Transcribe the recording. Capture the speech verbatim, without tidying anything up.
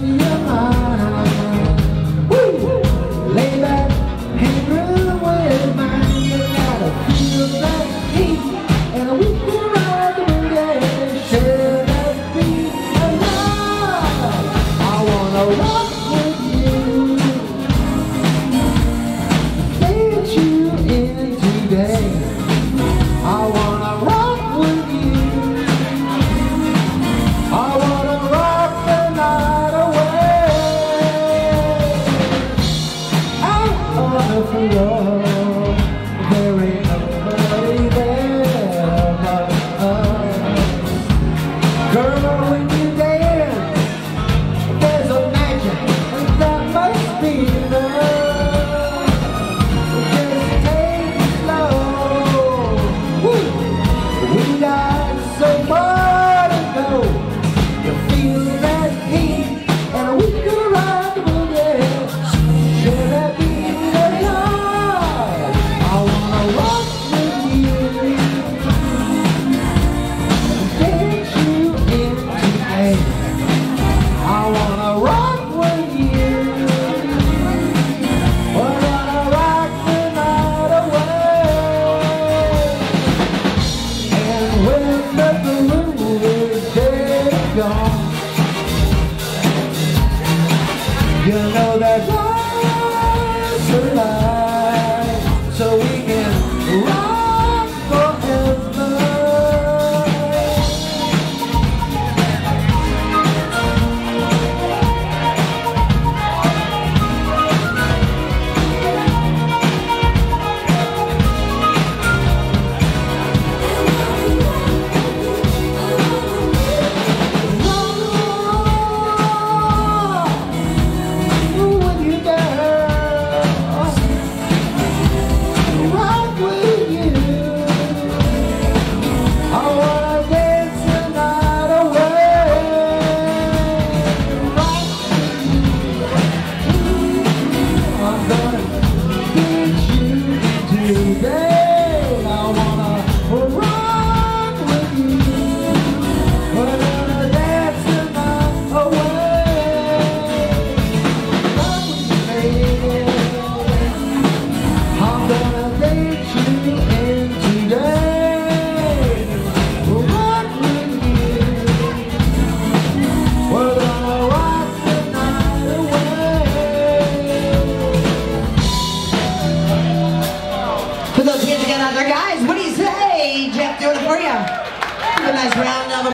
your mind. Woo! Lay back and run with mine. You gotta feel that heat, and we can ride the boogie. Share that beat and love. I wanna rock with you, get you in today. I wanna rock with you. I wanna rock the night away. Out on the floor, there ain't nobody there but us. Girl, when you dance, there's a magic that must be enough. Just take it slow. Woo! We got so far to go. You feel that heat, and we can ride the boogie. Share that beat and love. I wanna rock with you, get you in today. I wanna rock with you. We're gonna rock the night away. And when the groove is dead and gone, you know that life's alive, so we can rock forever. With you, girl, rock with you. I wanna dance the night away. Rock with you. I'm gonna get you today. I wanna rock with you. We're gonna dance the night away. Rock with me, baby. I'm gonna let you in today. Rock with you. We're gonna rock the night away. Put those hands together out there, guys. What do you say? Jeff doing it for you. Have a nice round of